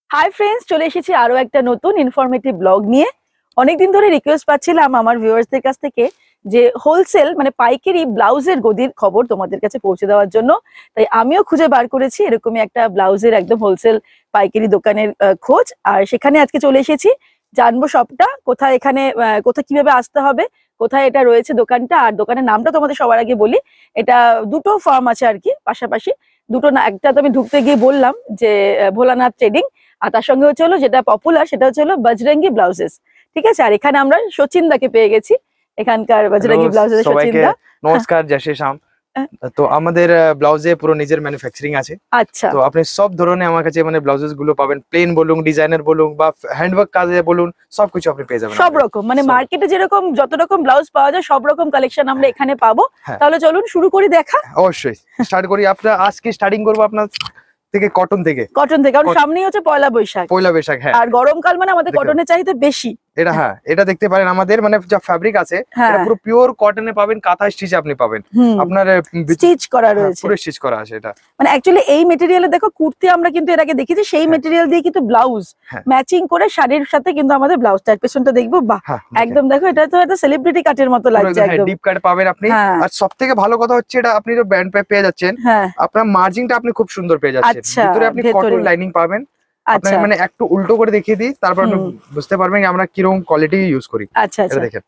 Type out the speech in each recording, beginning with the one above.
Hi friends, চলে এসেছি আরো একটা নতুন ইনফরমেটিভ ব্লগ নিয়ে। অনেকদিন ধরে রিকোয়েস্ট পাচ্ছিলাম আমার ভিউয়ার্সদের কাছ থেকে যে হোলসেল মানে পাইকারি ব্লাউজের গদির খবর তোমাদের কাছে পৌঁছে দেওয়ার জন্য। তাই আমিও খুঁজে বার করেছি এরকমই একটা ব্লাউজের একদম হোলসেল পাইকারি দোকানের খোঁজ। আর সেখানে আজকে চলে এসেছি, জানবো সবটা কোথায়, এখানে কোথায় কিভাবে আসতে হবে, কোথায় এটা রয়েছে দোকানটা। আর দোকানের নামটা তোমাদের সবার আগে বলি, এটা দুটো ফার্ম আছে আর কি পাশাপাশি। দুটো না, একটা তো আমি ঢুকতে গিয়ে বললাম যে ভোলানাথ ট্রেডিং, আর তার সঙ্গে হচ্ছে হলো যেটা পপুলার সেটা হচ্ছে হলো বজরঙ্গি ব্লাউজেস। ঠিক আছে, আর এখানে আমরা সচিন দাকে পেয়ে গেছি, এখানকার বজরঙ্গি ব্লাউজেস সচিন দা। নমস্কার, জয় শ্রী শ্যাম। তো আমাদের ব্লাউজে পুরো নিজের ম্যানুফ্যাকচারিং আছে। আচ্ছা, তো আপনি সব ধরনের আমার কাছে মানে ব্লাউজেস গুলো পাবেন, প্লেন বলুন, ডিজাইনার বলুন বা হ্যান্ডওয়ার্ক কাজে বলুন, সবকিছু আপনি পেয়ে যাবেন। সব রকম মানে মার্কেটে যেরকম যত রকম ব্লাউজ পাওয়া যায় সব রকম কালেকশন আমরা এখানে পাবো। তাহলে চলুন শুরু করি দেখা। অবশ্যই স্টার্ট করি। আপনার আজকে স্টার্টিং করবো আপনার থেকে কটন থেকে। কারণ সামনেই হচ্ছে পয়লা বৈশাখ। হ্যাঁ, আর গরমকাল মানে আমাদের কটনের চাহিদা বেশি। এটা হ্যাঁ, এটা দেখতে পারেন আমাদের মানে যা ফ্যাব্রিক আছে এটা পুরো পিওর কটনে পাবেন, কাঁথা স্টিচ আপনি পাবেন। আপনার স্টিচ করা রয়েছে, পুরো স্টিচ করা আছে। এটা মানে অ্যাকচুয়ালি এই ম্যাটেরিয়ালে দেখো কুর্তি আমরা কিন্তু এর আগে দেখেছি, সেই ম্যাটেরিয়াল দিয়ে কিন্তু ব্লাউজ ম্যাচিং করে শাড়ির সাথে কিন্তু আমাদের ব্লাউজটার পেছনটা দেখবো, বাহ একদম দেখো, এটা তো একটা সেলিব্রিটি কাটের মতো লাগছে, একদম ডিপ কাট পাবেন আপনি। আর সবথেকে ভালো কথা হচ্ছে এটা আপনি তো ব্যান্ড পেয়ে যাচ্ছেন, আপনার মার্জিনটা আপনি খুব সুন্দর পেয়ে যাচ্ছেন। ভিতরে আপনি কটন লাইনিং পাবেন। আপনাকে মানে একটু উল্টো করে দেখিয়ে দিই, তারপর আপনি বুঝতে পারবেন আমরা কিরকম কোয়ালিটি ইউজ করি। এটা দেখেন,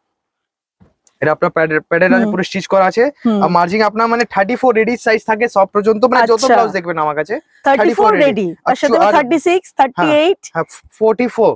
এটা আপনার প্যাডের আছে, পুরো স্টিচ করা আছে। আর মার্জিন আপনার মানে 34 রেডি সাইজ থাকে সব পর্যন্ত, মানে যত ব্লাউজ দেখবেন আমার কাছে 34 রেডি, তার সাথে 36 38 44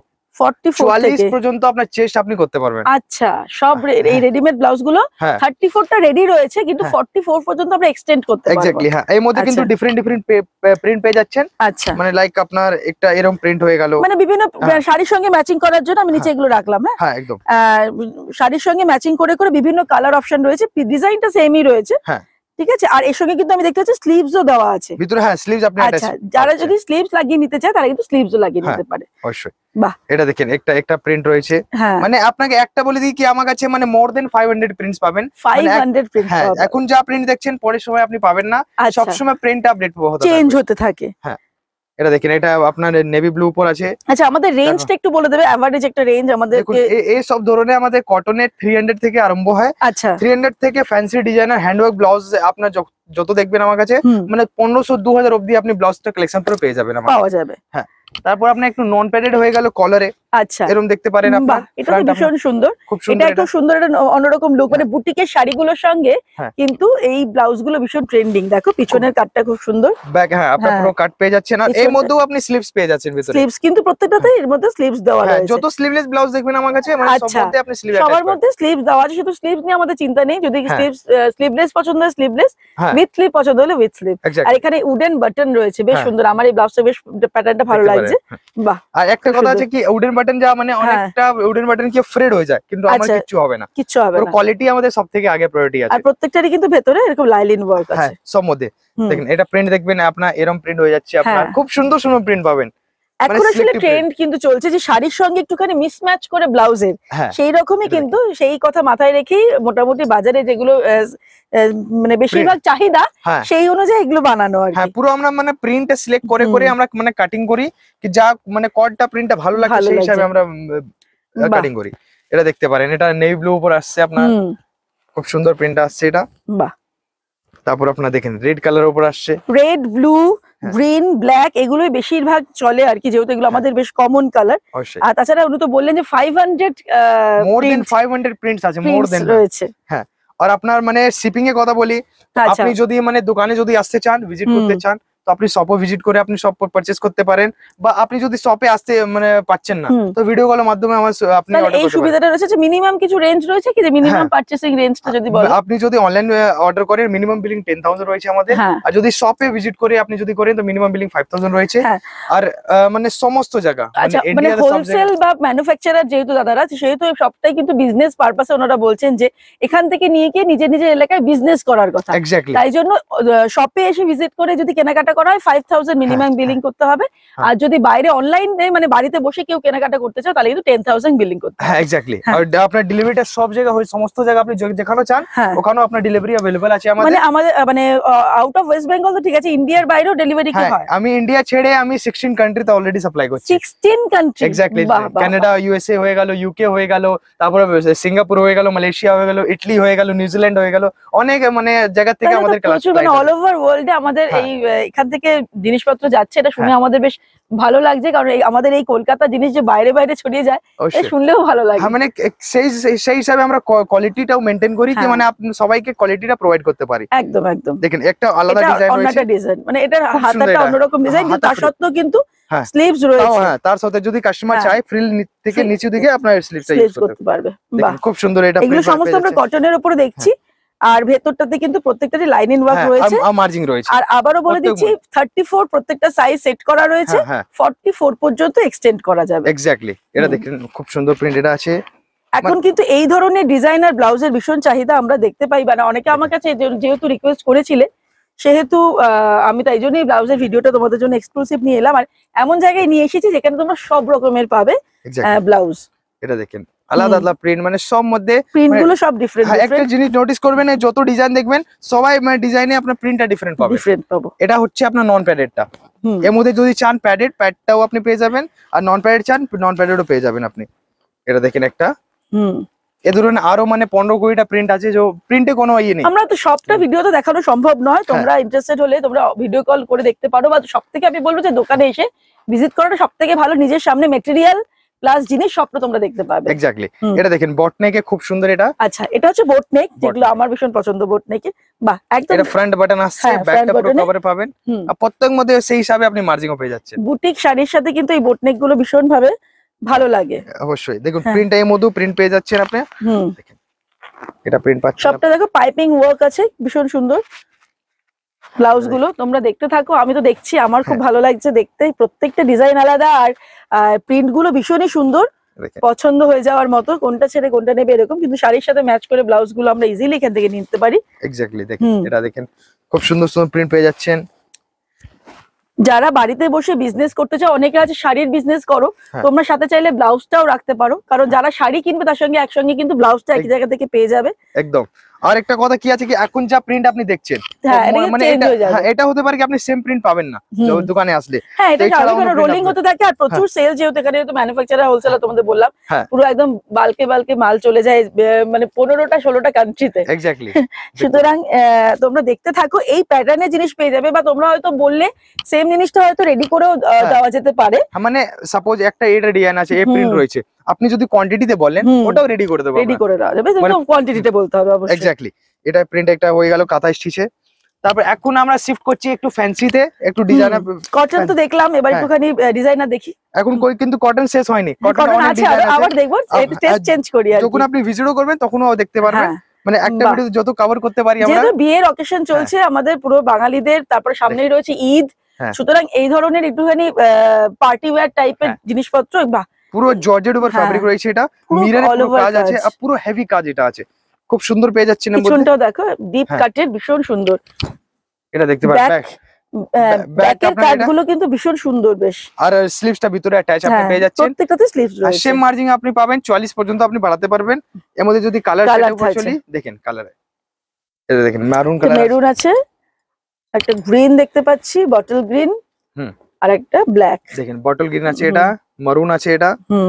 44 পর্যন্ত আপনার চেস্ট আপনি করতে পারবেন। আচ্ছা, সব এই রেডিমেড ব্লাউজ গুলো 34 টা রেডি রয়েছে, কিন্তু 44 পর্যন্ত আমরা এক্সটেন্ড করতে পারবো। এক্স্যাক্টলি হ্যাঁ, এর মধ্যে কিন্তু ডিফারেন্ট প্রিন্ট পেয়ে যাচ্ছেন। আচ্ছা, মানে লাইক আপনার একটা এরকম প্রিন্ট হয়ে গেল, মানে বিভিন্ন শাড়ির সঙ্গে ম্যাচিং করার জন্য আমি নিচে এগুলো রাখলাম। হ্যাঁ একদম, শাড়ির সঙ্গে ম্যাচিং করে করে বিভিন্ন কালার অপশন রয়েছে, ডিজাইনটা সেমই রয়েছে। হ্যাঁ ঠিক আছে, আর এর সঙ্গে কিন্তু আমি দেখতে পাচ্ছি স্লিভসও দেওয়া আছে ভিতরে। হ্যাঁ, স্লিভস আপনি আচ্ছা, যারা যদি স্লিভস লাগিয়ে নিতে চায় তারা কিন্তু স্লিভসও লাগিয়ে নিতে পারে। অবশ্যই, বাহ, এটা দেখেন একটা প্রিন্ট রয়েছে। মানে আপনাকে একটা বলে দিই কি, আমার কাছে মানে মোর দেন 500 প্রিন্টস পাবেন। 500 প্রিন্ট, হ্যাঁ, এখন যা প্রিন্ট দেখছেন পরের সময় আপনি পাবেন না, সব সময় প্রিন্ট আপডেট চেঞ্জ হতে থাকে। হ্যাঁ, এটা দেখেন, এটা আপনার নেভি ব্লু উপর আছে। আচ্ছা, আমাদের রেঞ্জটা একটু বলে দেবে, এভারেজ একটা রেঞ্জ আমাদের। এই সব ধরনের আমাদের কটনের 300 থেকে আরম্ভ হয়। আচ্ছা, 300 থেকে ফ্যান্সি ডিজাইনার হ্যান্ডওয়ার্ক ব্লাউজ আপনার যত দেখবেন আমার কাছে, মানে 1500-2000 অবধি আপনি ব্লাউজটা কালেকশন করে পেয়ে যাবেন, পাওয়া যাবে। হ্যাঁ, তারপর আপনি একটু নন প্যাডেড হয়ে গেল কলারে। আচ্ছা, এরকম দেখতে পারেন আপনার। এটা তো ভীষণ সুন্দর, খুব সুন্দর, এটা একটু সুন্দর, একটা অন্যরকম লুক। মানে বুটিকের শাড়িগুলোর সঙ্গে কিন্তু এই ব্লাউজ গুলো ভীষণ ট্রেন্ডিং। দেখো পিছনের কাটটা খুব সুন্দর, ব্যাক হ্যাঁ আপনার পুরো কাট পেয়ে যাচ্ছেন। আর এর মধ্যেও আপনি স্লিভস পেয়ে যাচ্ছেন ভিতরে। স্লিভস কিন্তু প্রত্যেকটাতে এর মধ্যে স্লিভস দেওয়া আছে। যত স্লিভলেস ব্লাউজ দেখবেন আমার কাছে, মানে সব মধ্যে আপনি স্লিভ অ্যাটাচ সবার মধ্যে স্লিভস দেওয়া আছে। শুধু স্লিভস নিয়ে আমাদের চিন্তা নেই, যদি স্লিভলেস পছন্দ হয় স্লিভলেস, উইথ স্লিভ পছন্দ হলে উইথ স্লিভ। আর এখানে উডেন বাটন রয়েছে, বেশ সুন্দর। আমার এই ব্লাউজটা বেশ প্যাটার্নটা ভালো লাগছে, বাহ। আর একটা কথা আছে কি, উডেন বাটন যা মানে অনেকটা উডেন বাটন কি ফ্রেড হয়ে যায়, কিন্তু আমার কিছু হবে না, কিছু হবে না। কোয়ালিটি আমাদের সবথেকে আগে প্রায়োরিটি আছে। আর প্রত্যেকটারই কিন্তু ভেতরে এরকম লাইলিন ওয়ার্ক আছে। হ্যাঁ, সব মধ্যে দেখেন, এটা প্রিন্ট দেখবেন আপনার এরকম প্রিন্ট হয়ে যাচ্ছে, আপনার খুব সুন্দর সুন্দর প্রিন্ট পাবেন। এখন আসলে ট্রেন্ড কিন্তু চলছে যে শাড়ির সঙ্গে একটুখানি মিসম্যাচ করে ব্লাউজের, সেই রকমই কিন্তু সেই কথা মাথায় রেখেই মোটামুটি বাজারে যেগুলো মানে বেশিরভাগ চাহিদা সেই অনুযায়ী এগুলো বানানো আর হ্যাঁ, পুরো আমরা মানে প্রিন্ট সিলেক্ট করে করে আমরা মানে কাটিং করি, কি যা মানে কটটা প্রিন্টটা ভালো লাগে সেই হিসাবে আমরা কাটিং করি। এটা দেখতে পারেন, এটা নেভি ব্লু উপর আসছে আপনার, খুব সুন্দর প্রিন্ট আসছে এটা, বাহ। তারপর আপনার দেখেন রেড কালার উপর আসছে, রেড ব্লু গ্রিন ব্ল্যাক এগুলোই বেশিরভাগ চলে আর কি, যেহেতু এগুলো আমাদের বেশ কমন কালার। আর তাছাড়া উনি তো বললেন যে 500 মোর দেন 500 প্রিন্টস আছে, মোর দেন রয়েছে। হ্যাঁ, আর আপনার মানে শিপিং এর কথা বলি, আপনি যদি মানে দোকানে যদি আসতে চান, ভিজিট করতে চান, তো আপনি শপও ভিজিট করে আপনি শপ পারচেজ করতে পারেন, বা আপনি যদি শপে আসতে মানে পাচ্ছেন না, তো ভিডিও কলের মাধ্যমে আমার আপনি অর্ডার করতে পারেন। এই সুবিধাটা রয়েছে যে মিনিমাম কিছু রেঞ্জ রয়েছে কি, যে মিনিমাম পারচেজিং রেঞ্জটা যদি বলেন, আপনি যদি অনলাইন অর্ডার করেন মিনিমাম বিলিং 10000 রয়েছে আমাদের, আর যদি শপে ভিজিট করে আপনি যদি করেন তো মিনিমাম বিলিং 5000 রয়েছে। আর মানে সমস্ত জায়গা মানে হোলসেল বা ম্যানুফ্যাকচারার যেহেতু দাদারা, সেহেতু সবটাই কিন্তু বিজনেস পারপাসে ওনারা বলছেন যে এখান থেকে নিয়ে গিয়ে নিজের নিজের এলাকায় বিজনেস করার কথা। তাই জন্য শপে এসে ভিজিট করে যদি কেনাকাটা কেনাকাটা করা হয় 5000 মিনিমাম বিলিং করতে হবে। আর যদি বাইরে অনলাইন মানে বাড়িতে বসে কেউ কেনাকাটা করতে চাও তাহলে কিন্তু 10000 বিলিং করতে হবে। হ্যাঁ এক্স্যাক্টলি। আর আপনার ডেলিভারিটা সব জায়গায় হয়, সমস্ত জায়গায় আপনি যেখানে চান ওখানেও আপনার ডেলিভারি अवेलेबल আছে আমাদের। মানে আমাদের মানে আউট অফ ওয়েস্ট বেঙ্গল তো ঠিক আছে, ইন্ডিয়ার বাইরেও ডেলিভারি কি হয়? আমি ইন্ডিয়া ছেড়ে আমি 16 কান্ট্রিতে অলরেডি সাপ্লাই করছি। 16 কান্ট্রি? এক্স্যাক্টলি। কানাডা, ইউএসএ হয়ে গেল, ইউকে হয়ে গেল, তারপরে সিঙ্গাপুর হয়ে গেল, মালয়েশিয়া হয়ে গেল, ইটালি হয়ে গেল, নিউজিল্যান্ড হয়ে গেল, অনেক মানে জায়গা থেকে আমাদের ক্লাস মানে অল ওভার ওয়ার্ল্ডে আমাদের এই এখান থেকে জিনিসপত্র যাচ্ছে, এটা শুনে আমাদের বেশ ভালো লাগছে। কারণ আমাদের এই কলকাতা জিনিস যে বাইরে বাইরে ছড়িয়ে যায় এটা শুনলেও ভালো লাগে। মানে সেই হিসাবে আমরা কোয়ালিটিটাও মেইনটেইন করি কি মানে আপনি সবাইকে কোয়ালিটিটা প্রোভাইড করতে পারি। একদম একদম। দেখেন একটা আলাদা ডিজাইন রয়েছে, মানে এটার হাতাটা অন্যরকম ডিজাইন, কিন্তু তার সত্ত্বেও কিন্তু স্লিভস রয়েছে। হ্যাঁ, তার সাথে যদি কাস্টমার চায় ফ্রিল থেকে নিচে দিকে আপনার স্লিভসটা ইউজ করতে পারবে। বাহ, খুব সুন্দর। এটা এগুলো সমস্ত আমরা কটনের উপরে দেখছি। আর ভেতরটাতে কিন্তু প্রত্যেকটারই লাইনিং ওয়ার্ক রয়েছে, মার্জিং রয়েছে। আর আবারও বলে দিচ্ছি 34 প্রত্যেকটা সাইজ সেট করা রয়েছে, 44 পর্যন্ত এক্সটেন্ড করা যাবে। এক্স্যাক্টলি। এটা দেখেন খুব সুন্দর প্রিন্ট এটা আছে। এখন কিন্তু এই ধরনের ডিজাইনার ব্লাউজের ভীষণ চাহিদা আমরা দেখতে পাই, মানে অনেকে আমার কাছে যেহেতু রিকোয়েস্ট করেছিলে সেহেতু আমি তাই জন্যই ব্লাউজের ভিডিওটা তোমাদের জন্য এক্সক্লুসিভ নিয়ে এলাম। আর এমন জায়গায় নিয়ে এসেছি যেখানে তোমরা সব রকমের পাবে ব্লাউজ। এটা দেখেন আলাদা আলাদা প্রিন্ট, মানে সব মধ্যে প্রিন্ট গুলো সব ডিফারেন্ট। একটা জিনিস নোটিস করবেন, যত ডিজাইন দেখবেন সবাই মানে ডিজাইনে আপনার প্রিন্টটা ডিফারেন্ট পাবে। এটা হচ্ছে আপনার নন প্যাডেডটা। এর মধ্যে যদি চান প্যাডেড, প্যাডটাও আপনি পেয়ে যাবেন, আর নন প্যাডেড চান নন প্যাডেডও পেয়ে যাবেন আপনি। এটা দেখেন একটা এ ধরনের আরো মানে 15-20টা প্রিন্ট আছে, যে প্রিন্টে কোনো ইয়ে নেই। আমরা তো সবটা ভিডিওতে দেখানো সম্ভব নয়, তোমরা ইন্টারেস্টেড হলে তোমরা ভিডিও কল করে দেখতে পারো, বা সবথেকে আমি বলবো যে দোকানে এসে ভিজিট করাটা সবথেকে ভালো। নিজের সামনে মেটেরিয়াল প্লাস জিনিস সবটা তোমরা দেখতে পাবে। এক্স্যাক্টলি। এটা দেখেন বট নেকে খুব সুন্দর এটা। আচ্ছা, এটা হচ্ছে বোট নেক, যেগুলো আমার ভীষণ পছন্দ বোট নেকে। বাহ, একদম। এটা ফ্রন্ট বাটন আসছে, ব্যাকটা পুরো কভারে পাবেন, আর প্রত্যেক মধ্যে সেই হিসাবে আপনি মার্জিংও পেয়ে যাচ্ছেন। বুটিক শাড়ির সাথে কিন্তু এই বোট নেক গুলো ভীষণ ভাবে ভালো লাগে। অবশ্যই। দেখুন প্রিন্ট এর মধ্যে প্রিন্ট পেয়ে যাচ্ছেন আপনি। দেখেন এটা প্রিন্ট পাচ্ছেন, সবটা দেখো পাইপিং ওয়ার্ক আছে, ভীষণ সুন্দর। ব্লাউজ গুলো তোমরা দেখতে থাকো, আমি তো দেখছি, আমার খুব ভালো লাগছে দেখতে। প্রত্যেকটা ডিজাইন আলাদা, আর প্রিন্ট গুলো ভীষণই সুন্দর, পছন্দ হয়ে যাওয়ার মতো, কোনটা ছেড়ে কোনটা নেবে এরকম। কিন্তু শাড়ির সাথে ম্যাচ করে ব্লাউজ গুলো আমরা ইজিলি এখান থেকে নিতে পারি। এক্স্যাক্টলি। দেখেন এটা দেখেন খুব সুন্দর সুন্দর প্রিন্ট পেয়ে যাচ্ছেন। যারা বাড়িতে বসে বিজনেস করতে চাও, অনেকে আছে শাড়ির বিজনেস করো, তোমরা সাথে চাইলে ব্লাউজটাও রাখতে পারো, কারণ যারা শাড়ি কিনবে তার সঙ্গে একসঙ্গে কিন্তু ব্লাউজটা এক জায়গা থেকে পেয়ে যাবে। একদম। আর একটা কথা কি আছে কি, এখন যা প্রিন্ট আপনি দেখছেন মানে এটা হতে পারে কি আপনি সেম প্রিন্ট পাবেন না দোকানে আসলে। হ্যাঁ, এটা রোলিং হতে থাকে, আর প্রচুর সেল, যেহেতু এখানে ম্যানুফ্যাকচারার হোলসেলার তোমাদের বললাম, পুরো একদম বালকে বালকে মাল চলে যায় মানে 15টা 16টা কান্ট্রিতে। এক্স্যাক্টলি। সুতরাং তোমরা দেখতে থাকো, এই প্যাটার্নের জিনিস পেয়ে যাবে, বা তোমরা হয়তো বললে সেম জিনিসটা হয়তো রেডি করেও দেওয়া যেতে পারে। মানে সাপোজ একটা এটা ডিজাইন আছে, এই প্রিন্ট রয়েছে, আপনি যদি কোয়ান্টিটিতে বলেন ওটাও রেডি করে দেবো, রেডি করে দেওয়া যাবে, কিন্তু কোয়ান্টিটিতে বলতে হবে অবশ্যই। এক্স্যাক্টলি। এটা প্রিন্ট একটা হয়ে গেল কাঁথা স্টিচে। তারপর এখন আমরা শিফট করছি একটু ফ্যান্সিতে, একটু ডিজাইনার। কটন তো দেখলাম, এবার একটুখানি ডিজাইনার দেখি। এখন কিন্তু কটন শেষ হয়নি, কটন আছে, আবার দেখবো, একটু টেস্ট চেঞ্জ করি। যখন আপনি ভিজিটও করবেন তখনও দেখতে পারবেন, মানে একটা ভিডিওতে যত কভার করতে পারি আমরা। যেহেতু বিয়ের অকেশন চলছে আমাদের পুরো বাঙালিদের, তারপর সামনেই রয়েছে ঈদ, সুতরাং এই ধরনের একটুখানি পার্টি ওয়্যার টাইপের জিনিসপত্র। বাহ, পুরো জর্জেট উপর ফ্যাব্রিক রয়েছে, এটা মিররের কাজ আছে, আর পুরো হেভি কাজ এটা আছে, খুব সুন্দর পেয়ে যাচ্ছেন। পিছনটাও দেখো ডিপ কাটের, ভীষণ সুন্দর। এটা দেখতে পাচ্ছেন ব্যাকের কাটগুলো কিন্তু ভীষণ সুন্দর বেশ, আর স্লিভসটা ভিতরে অ্যাটাচ আপনি পেয়ে যাচ্ছেন। প্রত্যেকটাতে স্লিভস রয়েছে, সেম মার্জিং আপনি পাবেন 44 পর্যন্ত আপনি বাড়াতে পারবেন। এর মধ্যে যদি কালার চলি, দেখেন কালারে, এটা দেখেন মেরুন কালার, মেরুন আছে, একটা গ্রিন দেখতে পাচ্ছি, বটল গ্রিন, আর একটা ব্ল্যাক। দেখেন বটল গ্রিন আছে, এটা মেরুন আছে, এটা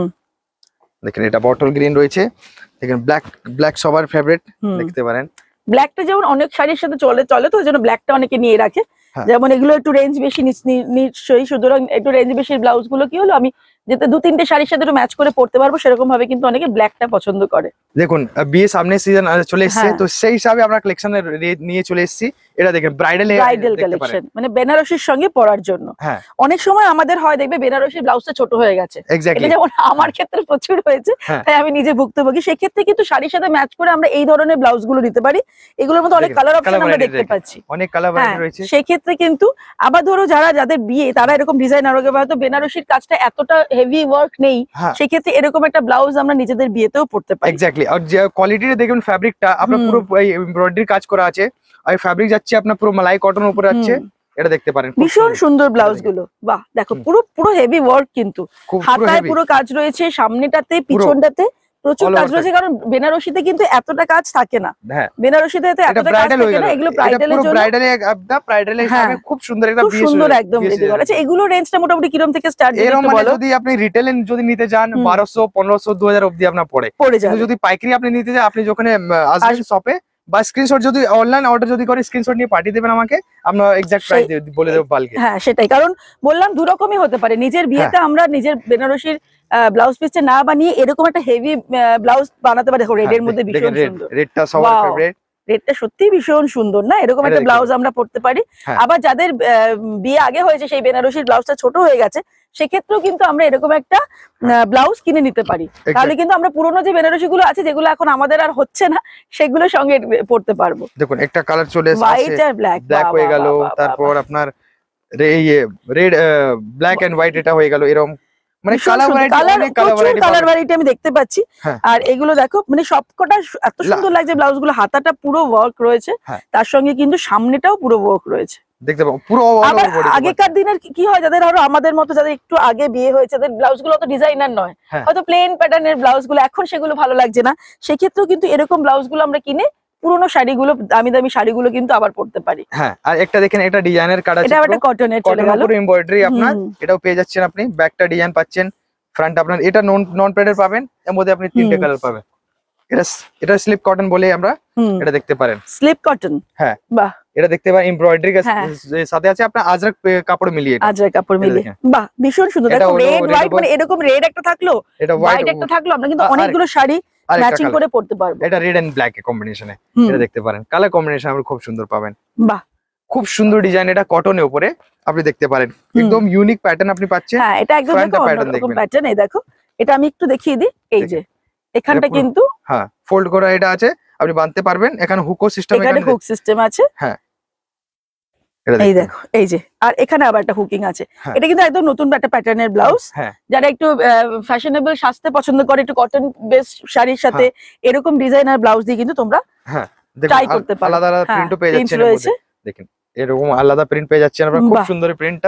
দেখেন এটা বটল গ্রিন রয়েছে। দেখেন ব্ল্যাক সবার ফেভারিট, দেখতে পারেন। ব্ল্যাকটা যেমন অনেক শাড়ির সাথে চলে তো, ওই জন্য ব্ল্যাকটা অনেকে নিয়ে রাখে। যেমন এগুলো একটু রেঞ্জ বেশি নিশ্চয়ই, সুতরাং একটু রেঞ্জ বেশি ব্লাউজ গুলো কি হলো, আমি যেটা 2-3টে শাড়ির সাথে একটু ম্যাচ করে পড়তে পারবো, সেরকম ভাবে কিন্তু অনেকে ব্ল্যাকটা পছন্দ করে। দেখুন বিয়ে সামনে সিজন চলে এসেছে, তো সেই হিসাবে আমরা কালেকশনে নিয়ে চলে এসেছি। এটা দেখেন ব্রাইডাল কালেকশন, মানে বেনারসির সঙ্গে পরার জন্য। অনেক সময় আমাদের হয় দেখবে বেনারসি ব্লাউজটা ছোট হয়ে গেছে, এটা যেমন আমার ক্ষেত্রে প্রচুর হয়েছে, তাই আমি নিজে ভুক্তভোগী। সেক্ষেত্রে কিন্তু শাড়ির সাথে ম্যাচ করে আমরা এই ধরনের ব্লাউজ গুলো নিতে পারি। এগুলোর মধ্যে অনেক কালার অপশন আমরা দেখতে পাচ্ছি, অনেক কালার ভ্যারাইটি রয়েছে। সেক্ষেত্রে কিন্তু আবার ধরো যাদের বিয়ে, তারা এরকম ডিজাইনার হয়তো বেনারসির কাজটা এতটা হেভি ওয়ার্ক নেই, সেক্ষেত্রে এরকম একটা ব্লাউজ আমরা নিজেদের বিয়েতেও পড়তে পারি। এক্স্যাক্টলি। আর যে কোয়ালিটিটা দেখবেন, ফ্যাব্রিকটা আপনার পুরো এমব্রয়ডারি কাজ করা আছে, আর ফ্যাব্রিক যাচ্ছে আপনার পুরো মালাই কটন উপরে যাচ্ছে, এটা দেখতে পারেন, ভীষণ সুন্দর ব্লাউজ গুলো। বাহ, দেখো পুরো পুরো হেভি ওয়ার্ক, কিন্তু হাতায় পুরো কাজ রয়েছে, সামনেটাতে পিছনটাতে প্রচুর কাজ রয়েছে, কারণ বেনারসিতে কিন্তু এতটা কাজ থাকে না। বেনারসিতে এতটা কাজ থাকে না, এগুলো ব্রাইডালের জন্য, ব্রাইডালের হিসেবে খুব সুন্দর একটা খুব সুন্দর একদম রেডি করা আছে। এগুলো রেঞ্জটা মোটামুটি কিরকম থেকে স্টার্ট? এরকম মানে যদি আপনি রিটেলে যদি নিতে যান 1200 1500 2000 অবধি আপনার পড়ে যাবে। যদি পাইকারি আপনি নিতে যান, আপনি যখন আসবেন শপে বা স্ক্রিনশট, যদি অনলাইন অর্ডার যদি করেন স্ক্রিনশট নিয়ে পাঠিয়ে দেবেন আমাকে, আমরা এক্সাক্ট প্রাইস বলে দেব বালকে। হ্যাঁ সেটাই, কারণ বললাম দু রকমই হতে পারে। নিজের বিয়েতে আমরা নিজের বেনারসির ব্লাউজ পিসটা না বানিয়ে এরকম একটা হেভি ব্লাউজ বানাতে পারি। রেডের মধ্যে ভীষণ সুন্দর, রেডটা সবার ফেভারিট, রেডটা সত্যি ভীষণ সুন্দর না? এরকম একটা ব্লাউজ আমরা পরতে পারি। আবার যাদের বিয়ে আগে হয়েছে, সেই বেনারসির ব্লাউজটা ছোট হয়ে গেছে, সেক্ষেত্রেও কিন্তু আমরা এরকম একটা ব্লাউজ কিনে নিতে পারি। তাহলে কিন্তু আমরা পুরোনো যে বেনারসি গুলো আছে, যেগুলো এখন আমাদের আর হচ্ছে না, সেগুলোর সঙ্গে পরতে পারবো। দেখুন একটা কালার চলে এসেছে, হোয়াইট আর ব্ল্যাক হয়ে গেল, তারপর আপনার রেড ব্ল্যাক এন্ড হোয়াইট এটা হয়ে গেল। এরকম মানে কালার ভ্যারাইটি আমি দেখতে পাচ্ছি। আর এগুলো দেখো, মানে সবকটা এত সুন্দর লাগছে ব্লাউজ গুলো। হাতাটা পুরো ওয়ার্ক রয়েছে, তার সঙ্গে কিন্তু সামনেটাও পুরো ওয়ার্ক রয়েছে, দেখতে পাবো পুরো। আগেকার দিনের কি হয়, যাদের আরো আমাদের মতো যাদের একটু আগে বিয়ে হয়েছে, তাদের ব্লাউজ গুলো অত ডিজাইনার নয়, হয়তো প্লেন প্যাটার্নের ব্লাউজ গুলো, এখন সেগুলো ভালো লাগছে না। সেক্ষেত্রেও কিন্তু এরকম ব্লাউজ গুলো আমরা কিনে পুরোনো শাড়িগুলো, দামি দামি শাড়িগুলো কিন্তু আবার পরতে পারি। হ্যাঁ, আর একটা দেখেন, একটা ডিজাইনের কাট আছে, এটা একটা কটনের চলে গেল, পুরো এমব্রয়ডারি আপনার, এটাও পেয়ে যাচ্ছেন আপনি। ব্যাকটা ডিজাইন পাচ্ছেন, ফ্রন্ট আপনার এটা নন প্যাডের পাবেন, এর মধ্যে আপনি তিনটে কালার পাবেন। এটা স্লিপ কটন বলে আমরা, এটা দেখতে পারেন, স্লিপ কটন। হ্যাঁ বাহ, এটা দেখতে পারেন এমব্রয়ডারি সাথে আছে আপনার আজরাক কাপড় মিলিয়ে, আজরাক কাপড় মিলিয়ে। বাহ, ভীষণ সুন্দর। দেখো রেড হোয়াইট, মানে এরকম রেড একটা থাকলো, এটা হোয়াইট একটা থাকলো, আমরা কিন্তু অনেকগুলো শাড়ি ম্যাচিং করে পরতে পারবো। এটা রেড এন্ড ব্ল্যাক এর কম্বিনেশনে, এটা দেখতে পারেন, কালার কম্বিনেশন আপনি খুব সুন্দর পাবেন। বাহ, খুব সুন্দর ডিজাইন, এটা কটনের উপরে আপনি দেখতে পারেন, একদম ইউনিক প্যাটার্ন আপনি পাচ্ছেন। হ্যাঁ, এটা একদম অন্যরকম প্যাটার্ন। এই দেখো, এটা আমি একটু দেখিয়ে দিই, এই যে এখানটা কিন্তু হ্যাঁ ফোল্ড করা এটা আছে, আপনি বাঁধতে পারবেন। এখানে হুকো সিস্টেম, এখানে হুক সিস্টেম আছে। হ্যাঁ, এই দেখো, এই যে, আর এখানে আবার একটা হুকিং আছে। এটা কিন্তু একদম নতুন একটা প্যাটার্নের ব্লাউজ। যারা একটু ফ্যাশনেবল সাজতে পছন্দ করে, একটু কটন বেস শাড়ির সাথে এরকম ডিজাইনার ব্লাউজ দিয়ে কিন্তু তোমরা ট্রাই করতে পারো। আলাদা আলাদা প্রিন্টও পেয়ে যাচ্ছেন এর মধ্যে, দেখেন এরকম আলাদা প্রিন্ট পেয়ে যাচ্ছেন আপনারা, খুব সুন্দর প্রিন্টটা।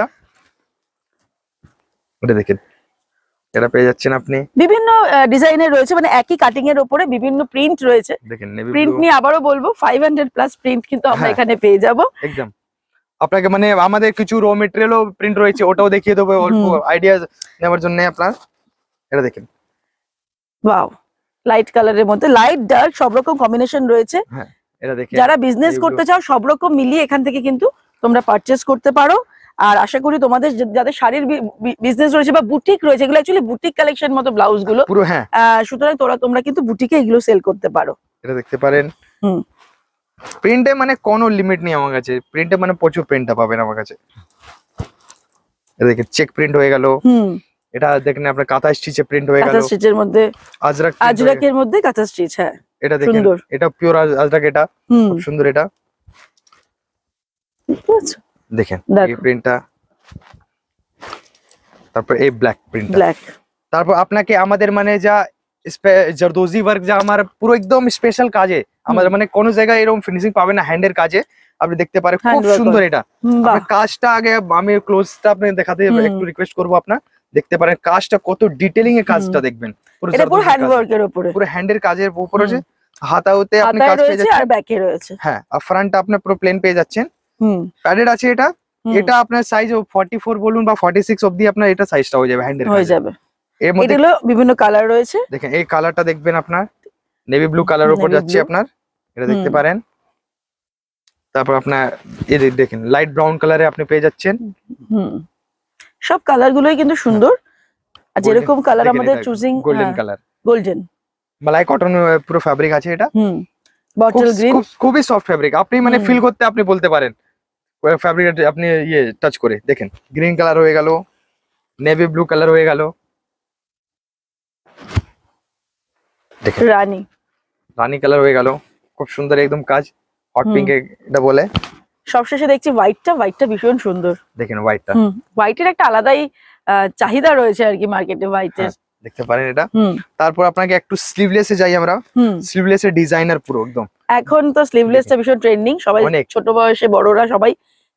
এটা দেখেন, এটা পেয়ে যাচ্ছেন আপনি, বিভিন্ন ডিজাইনের রয়েছে, মানে একই কাটিং এর উপরে বিভিন্ন প্রিন্ট রয়েছে। দেখেন প্রিন্ট নিয়ে আবারও বলবো, 500 প্লাস প্রিন্ট কিন্তু আমরা এখানে পেয়ে যাব একদম। আপনাকে মানে আমাদের কিছু র মেটেরিয়ালও প্রিন্ট রয়েছে, ওটাও দেখিয়ে দেবো অল্প আইডিয়া নেওয়ার জন্য আপনার। এটা দেখেন, ওয়াও, লাইট কালারের মধ্যে লাইট ডার্ক সব রকম কম্বিনেশন রয়েছে। হ্যাঁ, এটা দেখেন, যারা বিজনেস করতে চাও সব রকম মিলিয়ে এখান থেকে কিন্তু তোমরা পারচেজ করতে পারো। আর আশা করি তোমাদের যাদের শাড়ির বিজনেস রয়েছে বা বুটিক রয়েছে, এগুলো অ্যাকচুয়ালি বুটিক কালেকশন মতো ব্লাউজ গুলো পুরো। হ্যাঁ, সুতরাং তোমরা কিন্তু বুটিকে এগুলো সেল করতে পারো। এটা দেখতে পারেন, প্রিন্টে মানে কোনো লিমিট নেই আমার কাছে, প্রিন্টে মানে প্রচুর প্রিন্টটা পাবেন আমার কাছে। এটা দেখেন, চেক প্রিন্ট হয়ে গেল, এটা দেখেন আপনার কাঁথা স্টিচে প্রিন্ট হয়ে গেল, কাঁথা স্টিচের মধ্যে আজরাকের মধ্যে কাঁথা স্টিচ। হ্যাঁ, এটা দেখেন, এটা পিওর আজরাক, এটা খুব সুন্দর। এটা দেখেন এই প্রিন্টটা, তারপর এই ব্ল্যাক প্রিন্ট, তারপর আপনাকে আমাদের মানে যা জরদোজি ওয়ার্ক, যা আমার পুরো একদম স্পেশাল কাজে, আমাদের মানে কোনো জায়গায় এরকম ফিনিশিং পাবেন না হ্যান্ডের কাজে, আপনি দেখতে পারেন খুব সুন্দর। এটা কাজটা আগে আমি ক্লোজটা আপনি দেখাতে একটু রিকোয়েস্ট করবো, আপনার দেখতে পারেন কাজটা কত ডিটেইলিং এ কাজটা দেখবেন, পুরো হ্যান্ডওয়ার্কের উপরে, পুরো হ্যান্ডের কাজের উপরে আছে। হাতাতে আপনি কাজ পেয়ে যাচ্ছেন, আর ব্যাকে রয়েছে। হ্যাঁ, আর ফ্রন্টটা আপনি পুরো প্লেন পেয়ে যাচ্ছেন, প্যাডেড আছে। এটা আপনার সাইজ 44 বলুন বা 46 অবধি আপনার এটা সাইজটা হয়ে যাবে, হ্যান্ডের হয়ে যাবে। এর মধ্যে বিভিন্ন কালার রয়েছে, দেখেন এই কালারটা দেখবেন আপনার, নেভি ব্লু কালার উপর যাচ্ছে আপনার, এটা দেখতে পারেন। তারপর আপনার এই দেখেন লাইট ব্রাউন কালারে আপনি পেয়ে যাচ্ছেন। সব কালার গুলোই কিন্তু সুন্দর, আর যেরকম কালার আমাদের চুজিং, গোল্ডেন কালার, গোল্ডেন মালাই কটন পুরো ফ্যাব্রিক আছে। এটা বটল গ্রিন, খুবই সফট ফ্যাব্রিক, আপনি মানে ফিল করতে আপনি বলতে পারেন ফ্যাব্রিক আপনি টাচ করে দেখেন। গ্রিন কালার হয়ে গেল, নেভি ব্লু কালার হয়ে গেল, দেখেন রানী কালার হয়ে গেল, খুব সুন্দর একদম কাজ, হট পিঙ্ক এটা বলে। সবশেষে দেখছি হোয়াইটটা ভীষণ সুন্দর। দেখেন হোয়াইটের একটা আলাদাই চাহিদা রয়েছে আর কি মার্কেটে হোয়াইটের, দেখতে পারেন এটা। তারপর আপনাকে একটু স্লিভলেসে যাই আমরা, স্লিভলেসের ডিজাইনার পুরো একদম। এখন তো স্লিভলেসটা ভীষণ ট্রেন্ডিং, সবাই ছোট বয়সে বড়রা সবাই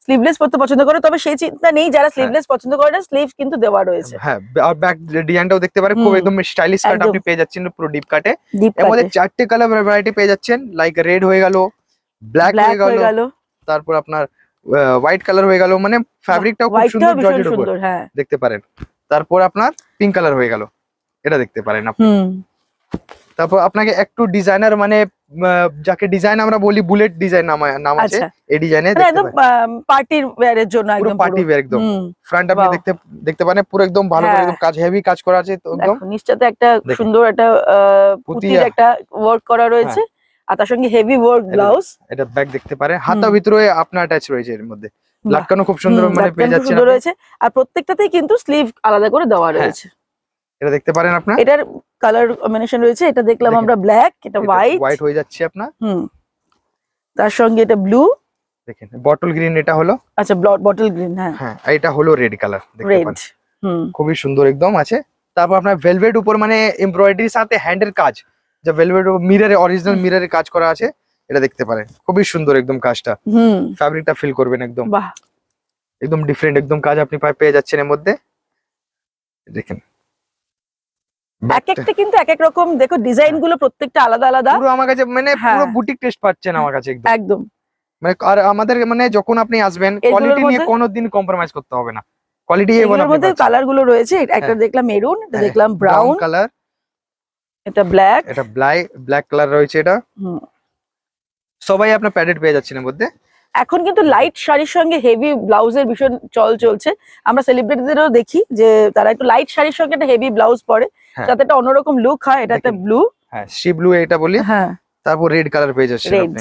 স্লিভলেস পরতে পছন্দ করে, তবে সেই চিন্তা নেই, যারা স্লিভলেস পছন্দ করে না স্লিভ কিন্তু দেওয়া রয়েছে। হ্যাঁ, আর ব্যাক ডিজাইনটাও দেখতে পারেন, খুব একদম স্টাইলিশ কাট আপনি পেয়ে যাচ্ছেন পুরো ডিপ কাটে। এর মধ্যে 4টে কালার ভ্যারাইটি পেয়ে যাচ্ছেন, লাইক রেড হয়ে গেল, ব্ল্যাক হয়ে গেল, তারপর আপনার হোয়াইট কালার হয়ে গেল, মানে ফ্যাব্রিকটাও খুব সুন্দর জর্জেট উপর দেখতে পারেন। তারপর আপনার পিঙ্ক কালার হয়ে গেল, এটা দেখতে পারেন আপনি। তারপর আপনাকে একটু ডিজাইনার, মানে যাকে ডিজাইন আমরা বলি বুলেট ডিজাইন নাম আছে, এই ডিজাইনে একদম পার্টির ওয়্যারের জন্য, একদম পার্টি ওয়্যার, একদম ফ্রন্ট আপনি দেখতে পারেন পুরো একদম ভালো করে একদম কাজ, হেভি কাজ করা আছে, তো একদম নিচটাতে একটা সুন্দর একটা পুঁতির একটা ওয়ার্ক করা রয়েছে, আর তার সঙ্গে হেভি ওয়ার্ক ব্লাউজ। এটা ব্যাক দেখতে পারেন, হাতা ভিতরে আপনার অ্যাটাচ রয়েছে, এর মধ্যে লাটকানো খুব সুন্দর মানে পেয়ে যাচ্ছে রয়েছে, আর প্রত্যেকটাতেই কিন্তু স্লিভ আলাদা করে দেওয়া রয়েছে। এটা দেখতে পারেন আপনার, এটার কালার কম্বিনেশন রয়েছে, এটা দেখলাম আমরা ব্ল্যাক, এটা হোয়াইট হয়ে যাচ্ছে আপনার, তার সঙ্গে এটা ব্লু, দেখেন বটল গ্রিন এটা হলো, আচ্ছা বটল গ্রিন, হ্যাঁ এটা হলো রেড কালার, দেখতে পাচ্ছেন খুবই সুন্দর একদম আছে। তারপর আপনার ভেলভেট উপর মানে এমব্রয়ডারির সাথে হ্যান্ডের কাজ, যা ভেলভেট মিররে অরিজিনাল মিররের কাজ করা আছে, এটা দেখতে পারেন খুবই সুন্দর একদম কাজটা, ফ্যাব্রিকটা ফিল করবেন একদম, বাহ একদম ডিফারেন্ট একদম কাজ আপনি পেয়ে যাচ্ছেন এর মধ্যে। দেখেন এক একটা কিন্তু এক এক রকম, দেখো ডিজাইন গুলো প্রত্যেকটা আলাদা আলাদা, পুরো আমার কাছে মানে পুরো বুটিক টেস্ট পাচ্ছেন আমার কাছে একদম। মানে আর আমাদের মানে যখন আপনি আসবেন কোয়ালিটি নিয়ে কোনোদিন কম্প্রোমাইজ করতে হবে না, কোয়ালিটি এর মধ্যে কালার গুলো রয়েছে, একটা দেখলাম মেরুন, এটা দেখলাম ব্রাউন কালার, এটা ব্ল্যাক, এটা ব্ল্যাক কালার রয়েছে, এটা সবাই আপনার প্যাডেড পেয়ে যাচ্ছেন এর মধ্যে। এখন কিন্তু লাইট শাড়ির সঙ্গে হেভি ব্লাউজের ভীষণ চলছে, আমরা সেলিব্রিটিদেরও দেখি যে তারা একটু লাইট শাড়ির সঙ্গে একটা হেভি ব্লাউজ পরে, যাতে একটা অন্যরকম লুক হয়। এটা একটা ব্লু, হ্যাঁ সি ব্লু এটা বলি, হ্যাঁ তারপর রেড কালার পেয়ে যাচ্ছেন আপনি।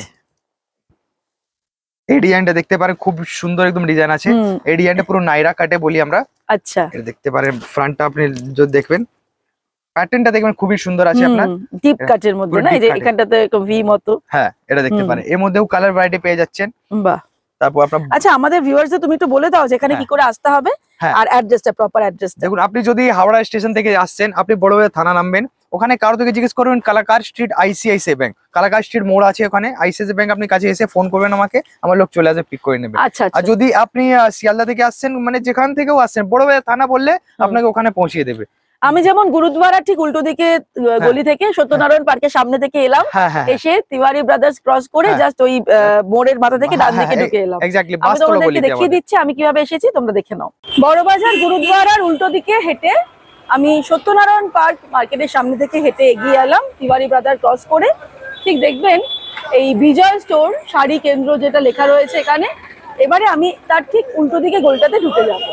এই ডিজাইনটা দেখতে পারেন খুব সুন্দর একদম ডিজাইন আছে, এই ডিজাইনটা পুরো নাইরা কাটে বলি আমরা, আচ্ছা এটা দেখতে পারেন ফ্রন্টটা আপনি যদি দেখবেন প্যাটার্নটা দেখবেন খুবই সুন্দর আছে আপনার, ডিপ কাটের মধ্যে না, এই যে এখানটাতে একটম ভি মতো, হ্যাঁ এটা দেখতে পারেন। এর মধ্যেও কালার ভ্যারাইটি পেয়ে যাচ্ছেন, বাহ। তারপর আপনার আচ্ছা আমাদের ভিউয়ার্সদের তুমি একটু বলে দাও যেখানে কি করে আসতে হবে, আর অ্যাড্রেসটা, প্রপার অ্যাড্রেসটা। দেখুন আপনি যদি হাওড়া স্টেশন থেকে আসছেন, আপনি বড়বাজার থানা নামবেন, ওখানে কারো থেকে জিজ্ঞেস করবেন Kalakar street ICICI bank, Kalakar street মোড় আছে ওখানে, আইসিআইসিআই ব্যাংক আপনি কাছে এসে ফোন করবেন আমাকে, আমার লোক চলে আসবে পিক করে নেবে। আচ্ছা, আর যদি আপনি শিয়ালদা থেকে আসছেন, মানে যেখান থেকেও আসছেন, বড়বাজার থানা বললে আপনাকে ওখানে পৌঁছিয়ে দেবে। আমি যেমন গুরুদ্বারা ঠিক উল্টো দিকে গলি থেকে সত্যনারায়ণ পার্কের সামনে থেকে এলাম, এসে তিওয়ারি ব্রাদার্স ক্রস করে জাস্ট ওই মোড়ের মাথা থেকে ডান দিকে ঢুকে এলাম। আমি তোমাদেরকে দেখিয়ে দিচ্ছি আমি কিভাবে এসেছি, তোমরা দেখে নাও। বড়বাজার গুরুদ্বারার উল্টো দিকে হেঁটে আমি সত্যনারায়ণ পার্ক মার্কেটের সামনে থেকে হেঁটে এগিয়ে এলাম, তিওয়ারি ব্রাদার ক্রস করে ঠিক দেখবেন এই বিজয় স্টোর শাড়ি কেন্দ্র যেটা লেখা রয়েছে এখানে। এবারে আমি তার ঠিক উল্টো দিকে গলিটাতে ঢুকে যাবো।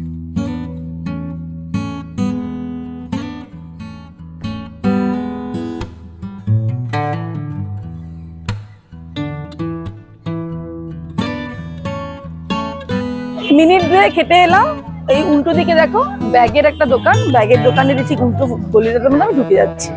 মিনিট দুয়ে খেতে এলাম, এই উল্টো দিকে দেখো ব্যাগের একটা দোকান, ব্যাগের দোকানের ঠিক উল্টো গলিটার মধ্যে আমি ঢুকে যাচ্ছি।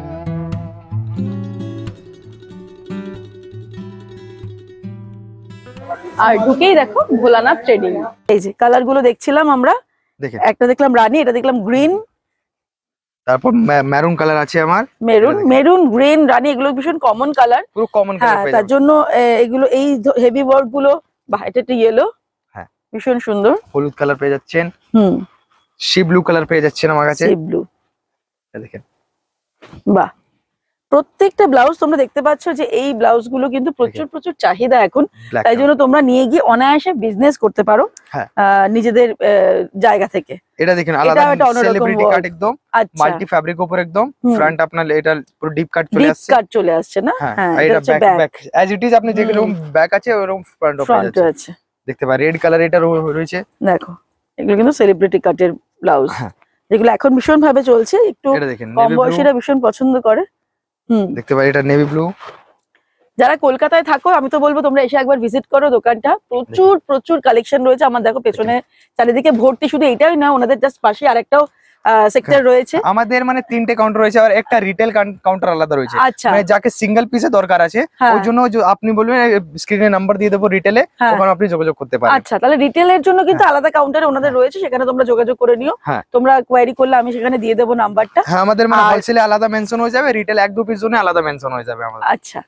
আর ঢুকেই দেখো ভোলানাথ ট্রেডিং, এই যে কালার গুলো দেখছিলাম আমরা, একটা দেখলাম রানী, এটা দেখলাম গ্রিন, তারপর মেরুন কালার আছে আমার, মেরুন গ্রিন রানী, এগুলো ভীষণ কমন কালার, পুরো কমন কালার, তার জন্য এগুলো এই হেভি ওয়ার্ক গুলো, বাহ এটা একটা ইয়েলো, ভীষণ সুন্দর, হলুদ কালার পেয়ে যাচ্ছেন, সি ব্লু কালার পেয়ে যাচ্ছেন আমার কাছে, সি ব্লু, দেখেন বাহ। প্রত্যেকটা ব্লাউজ তোমরা দেখতে পাচ্ছ যে এই ব্লাউজ গুলো কিন্তু প্রচুর চাহিদা এখন, তাই জন্য তোমরা নিয়ে গিয়ে অনায়াসে বিজনেস করতে পারো নিজেদের জায়গা থেকে। এটা দেখেন আলাদা সেলিব্রিটি কাট, একদম মাল্টি ফ্যাব্রিক উপর, একদম ফ্রন্ট আপনার এটা পুরো ডিপ কাট চলে আসছে না, হ্যাঁ এটা ব্যাক অ্যাজ ইট ইজ, আপনি যেরকম ব্যাক আছে ওরকম ফ্রন্ট আছে, দেখতে পারেন। রেড কালার এটা রয়েছে, দেখো এগুলো কিন্তু সেলিব্রিটি কাটের ব্লাউজ, যেগুলো এখন ভীষণ ভাবে চলছে, একটু কম বয়সীরা ভীষণ পছন্দ করে। দেখতে পারি এটা নেভি ব্লু। যারা কলকাতায় থাকো আমি তো বলবো তোমরা এসে একবার ভিজিট করো দোকানটা, প্রচুর কালেকশন রয়েছে। আমার দেখো পেছনে চারিদিকে ভর্তি, শুধু এইটাই না, ওনাদের জাস্ট পাশে আরেকটাও সেক্টর রয়েছে। আমাদের মানে 3টে কাউন্টার রয়েছে, আর একটা রিটেল কাউন্টার আলাদা রয়েছে, মানে যাকে সিঙ্গেল পিসে দরকার আছে ওই জন্য আপনি বলবেন, স্ক্রিনে নাম্বার দিয়ে দেবো রিটেলে, ওখানে আপনি যোগাযোগ করতে পারেন। আচ্ছা, তাহলে রিটেলের জন্য কিন্তু আলাদা কাউন্টারে ওনাদের রয়েছে, সেখানে তোমরা যোগাযোগ করে নিও। তোমরা কোয়ারি করলে আমি সেখানে দিয়ে দেবো নাম্বারটা। হ্যাঁ, আমাদের মানে হোলসেলে আলাদা মেনশন হয়ে যাবে, রিটেল 1-2 পিস জন্য আলাদা মেনশন হয়ে যাবে আমাদের। আচ্ছা,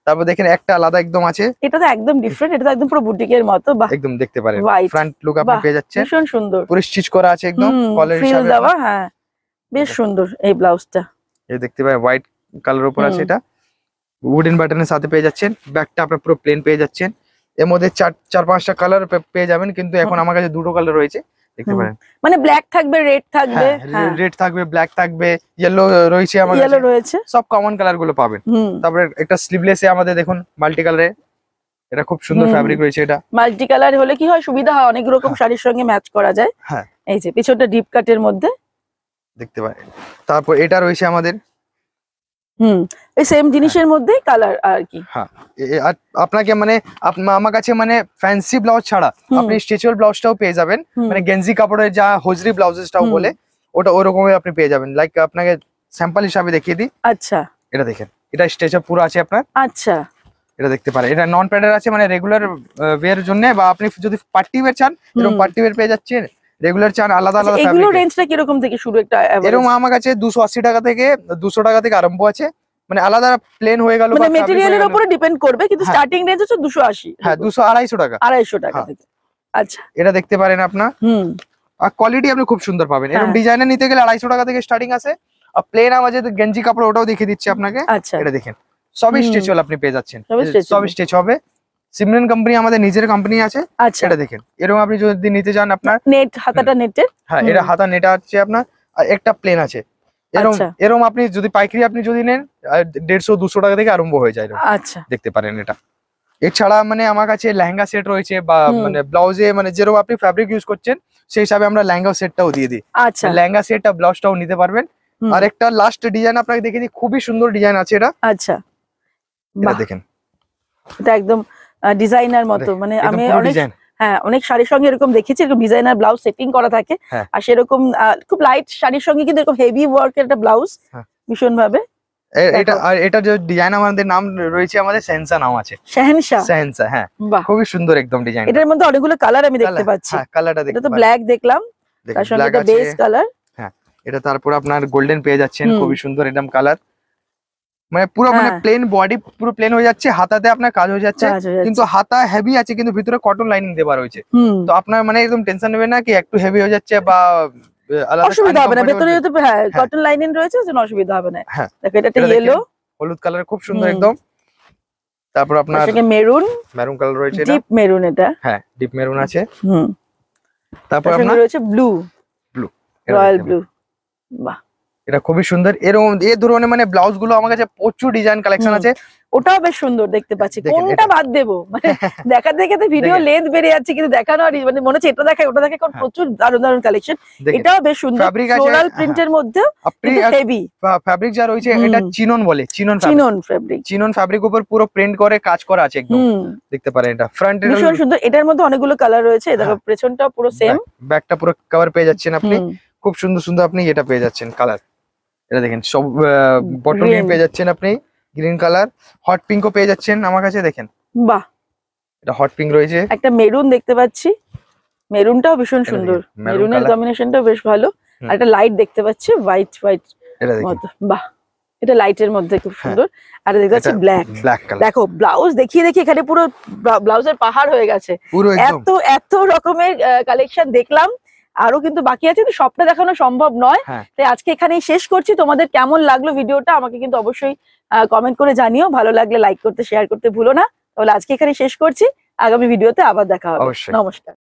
তারপর দেখেন একটা আলাদা একদম আছে, এটা তো একদম ডিফারেন্ট, এটা তো একদম পুরো বুটিকের মতো। বাহ, একদম দেখতে পারেন White। ফ্রন্ট লুক আপনি পেয়ে যাচ্ছেন, ভীষণ সুন্দর, পুরো স্টিচ করা আছে একদম কলার ফ্রিল হিসাবে দেওয়া। হ্যাঁ, বেশ সুন্দর এই ব্লাউজটা। এই দেখতে পারেন হোয়াইট কালার উপর আছে, এটা উডেন বাটনের সাথে পেয়ে যাচ্ছেন। ব্যাকটা আপনার পুরো প্লেন পেয়ে যাচ্ছেন, এর মধ্যে চার পাঁচটা কালার পেয়ে যাবেন, কিন্তু এখন আমার কাছে দুটো কালার রয়েছে দেখতে পারেন। মানে ব্ল্যাক থাকবে, রেড থাকবে, রেড থাকবে, ব্ল্যাক থাকবে, ইয়েলো রয়েছে, আমার ইয়েলো রয়েছে, সব কমন কালার গুলো পাবেন। তারপরে একটা স্লিভলেস এ আমাদের দেখুন মাল্টি কালারে, এটা খুব সুন্দর ফ্যাব্রিক রয়েছে। এটা মাল্টি কালার হলে কি হয়, সুবিধা হয়, অনেক রকম শাড়ির সঙ্গে ম্যাচ করা যায়। হ্যাঁ, এই যে পিছনটা ডিপ কাটের মধ্যে দেখতে পারেন। তারপর এটা রয়েছে আমাদের এই সেম জিনিসের মধ্যে কালার আর কি। হ্যাঁ, আপনাকে মানে আমার কাছে মানে ফ্যান্সি ব্লাউজ ছাড়া আপনি স্ট্রেচেবল ব্লাউজটাও পেয়ে যাবেন, মানে গেঞ্জি কাপড়ের যা হোজরি ব্লাউজেসটাও বলে ওটা ওরকমই আপনি পেয়ে যাবেন। লাইক আপনাকে স্যাম্পল হিসাবে দেখিয়ে দিই। আচ্ছা, এটা দেখেন, এটা স্ট্রেচআপ পুরো আছে আপনার। আচ্ছা, এটা দেখতে পারেন, এটা নন প্যাডের আছে, মানে রেগুলার ওয়্যার জন্য, বা আপনি যদি পার্টি ওয়্যার চান এরকম পার্টি ওয়্যার পেয়ে যাচ্ছেন, রেগুলার চান আলাদা আলাদা ফ্যাব্রিক। এগুলো রেঞ্জটা কি রকম থেকে শুরু? একটা এরকম আমার কাছে 280 টাকা থেকে 200 টাকা থেকে আরম্ভ আছে, মানে আলাদা প্লেন হয়ে গেল, মানে ম্যাটেরিয়ালের উপরে ডিপেন্ড করবে, কিন্তু স্টার্টিং রেঞ্জ হচ্ছে 280। হ্যাঁ, 200-250 টাকা, 250 টাকা থেকে। আচ্ছা, এটা দেখতে পারেন আপনার। আর কোয়ালিটি আপনি খুব সুন্দর পাবেন। এরকম ডিজাইনের নিতে গেলে 250 টাকা থেকে স্টার্টিং আছে। আর প্লেন আমার যে গেঞ্জি কাপড় ওটাও দেখিয়ে দিচ্ছি আপনাকে। আচ্ছা, এটা দেখেন, সবই স্ট্রেচেবল আপনি পেয়ে যাচ্ছেন, সব স্ট্রেচ হবে। সিমরন কোম্পানি আমাদের নিজের কোম্পানি আছে। আচ্ছা, এটা দেখেন, এরকম আপনি যদি নিতে চান আপনার নেট, হাতাটা নেটের। হ্যাঁ, এটা হাতা নেটা আছে আপনার, আর একটা প্লেন আছে। এরকম আপনি যদি পাইকারি আপনি যদি নেন 150-200 টাকা থেকে আরম্ভ হয়ে যায়। আচ্ছা, দেখতে পারেন এটা। এছাড়া মানে আমার কাছে লেহেঙ্গা সেট রয়েছে, বা মানে ব্লাউজে মানে যেরকম আপনি ফ্যাব্রিক ইউজ করছেন সেই হিসাবে আমরা লেহেঙ্গা সেটটাও দিয়ে দিই। আচ্ছা, লেহেঙ্গা সেটটা ব্লাউজটাও নিতে পারবেন। আর একটা লাস্ট ডিজাইন আপনাকে দেখিয়ে দিই, খুবই সুন্দর ডিজাইন আছে এটা। আচ্ছা, এটা দেখেন, এটা একদম ডিজাইনার মতো, মানে আমি অনেক অনেক শাড়ির সঙ্গে এরকম দেখেছি, এরকম ডিজাইনার ব্লাউজ সেটিং করা থাকে। আর সেরকম খুব লাইট শাড়ির সঙ্গে কিন্তু এরকম হেভি ওয়ার্কের একটা ব্লাউজ ভীষণ ভাবে। এটা যে ডিজাইন আমাদের নাম রয়েছে, আমাদের সেনসা নাম আছে, সেনসা। হ্যাঁ, খুবই সুন্দর একদম ডিজাইন। এটার মধ্যে অনেকগুলো কালার আমি দেখতে পাচ্ছি। কালারটা দেখতে, এটা তো ব্ল্যাক দেখলাম, তার সঙ্গে এটা বেস কালার। হ্যাঁ, এটা তারপর আপনার গোল্ডেন পেয়ে যাচ্ছেন, খুবই সুন্দর একদম কালার। মানে পুরো মানে প্লেন বডি, পুরো প্লেন হয়ে যাচ্ছে, হাতাতে আপনার কাজ হয়ে যাচ্ছে, কিন্তু হাতা হেভি আছে, কিন্তু ভিতরে কটন লাইনিং দেওয়া রয়েছে। তো আপনার মানে একদম টেনশন নেবেন না কি একটু হেভি হয়ে যাচ্ছে বা অসুবিধা হবে না, ভেতরে যেহেতু কটন লাইনিং রয়েছে, সেজন্য অসুবিধা হবে না। দেখো, এটা একটা ইয়েলো হলুদ কালার, খুব সুন্দর একদম। তারপর আপনার মেরুন কালার রয়েছে, ডিপ মেরুন। এটা হ্যাঁ, ডিপ মেরুন আছে। তারপর আপনার রয়েছে ব্লু, রয়্যাল ব্লু। বাহ, এটা খুবই সুন্দর। এরকম এই ধরনের মানে ব্লাউজ গুলো আমার কাছে প্রচুর ডিজাইন কালেকশন আছে। ওটাও বেশ সুন্দর দেখতে পাচ্ছি। কোনটা বাদ দেবো, মানে দেখাতে দেখাতে ভিডিও লেন্থ বেড়ে যাচ্ছে, কিন্তু দেখানো আর মানে মনে হচ্ছে এটা দেখায় ওটা দেখায়, কারণ প্রচুর দারুণ দারুণ কালেকশন। এটাও বেশ সুন্দর, ফ্লোরাল প্রিন্টের মধ্যে হেভি ফ্যাব্রিক যা রয়েছে, এটা চিনন বলে, চিনন ফ্যাব্রিক উপর পুরো প্রিন্ট করে কাজ করা আছে একদম, দেখতে পারেন। এটা ফ্রন্ট ভীষণ সুন্দর। এটার মধ্যে অনেকগুলো কালার রয়েছে, দেখো পেছনটা পুরো সেম, ব্যাকটা পুরো কভার পেয়ে যাচ্ছেন আপনি, খুব সুন্দর সুন্দর আপনি এটা পেয়ে যাচ্ছেন কালার। এটা দেখেন, সব বটম পেয়ে যাচ্ছেন আপনি, গ্রিন কালার, হট পিঙ্কও পেয়ে যাচ্ছেন আমার কাছে। দেখেন, বাহ, এটা হট পিঙ্ক রয়েছে, একটা মেরুন দেখতে পাচ্ছি, মেরুনটাও ভীষণ সুন্দর, মেরুনের কম্বিনেশনটাও বেশ ভালো। আর একটা লাইট দেখতে পাচ্ছি, হোয়াইট মতো। বাহ, এটা লাইটের মধ্যে খুব সুন্দর। আর দেখতে পাচ্ছি ব্ল্যাক কালার। দেখো, ব্লাউজ দেখিয়ে দেখি এখানে পুরো ব্লাউজের পাহাড় হয়ে গেছে, এত রকমের কালেকশন দেখলাম। আরো কিন্তু বাকি আছে, তো সবটা দেখানো সম্ভব নয়, তাই আজকে এখানেই শেষ করছি। তোমাদের কেমন লাগলো ভিডিওটা আমাকে কিন্তু অবশ্যই কমেন্ট করে জানিও। ভালো লাগলে লাইক করতে, শেয়ার করতে ভুলো না। তাহলে আজকে এখানে শেষ করছি, আগামী ভিডিওতে আবার দেখা হবে। নমস্কার।